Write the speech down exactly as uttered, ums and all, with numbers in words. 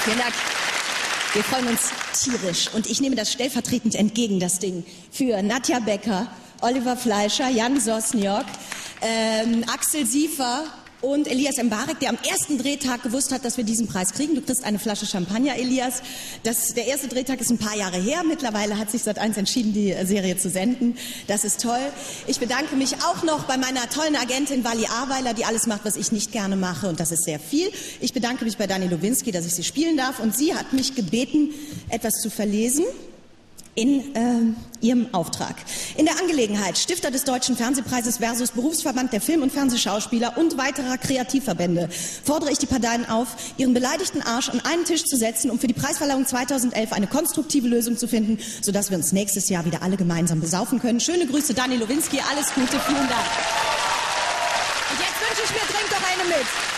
Vielen Dank. Wir freuen uns tierisch und ich nehme das stellvertretend entgegen, das Ding, für Nadja Becker, Oliver Fleischer, Jan Sosniok, ähm, Axel Siefer und Elias Mbarek, der am ersten Drehtag gewusst hat, dass wir diesen Preis kriegen. Du kriegst eine Flasche Champagner, Elias. Das, der erste Drehtag ist ein paar Jahre her. Mittlerweile hat sich Sat eins entschieden, die Serie zu senden. Das ist toll. Ich bedanke mich auch noch bei meiner tollen Agentin Wally Aweiler, die alles macht, was ich nicht gerne mache. Und das ist sehr viel. Ich bedanke mich bei Dani Lowinski, dass ich sie spielen darf. Und sie hat mich gebeten, etwas zu verlesen in äh, ihrem Auftrag. In der Angelegenheit Stifter des Deutschen Fernsehpreises versus Berufsverband der Film- und Fernsehschauspieler und weiterer Kreativverbände fordere ich die Parteien auf, ihren beleidigten Arsch an einen Tisch zu setzen, um für die Preisverleihung zweitausendelf eine konstruktive Lösung zu finden, sodass wir uns nächstes Jahr wieder alle gemeinsam besaufen können. Schöne Grüße, Dani Lowinski, alles Gute, vielen Dank. Und jetzt wünsche ich mir, trink doch eine mit.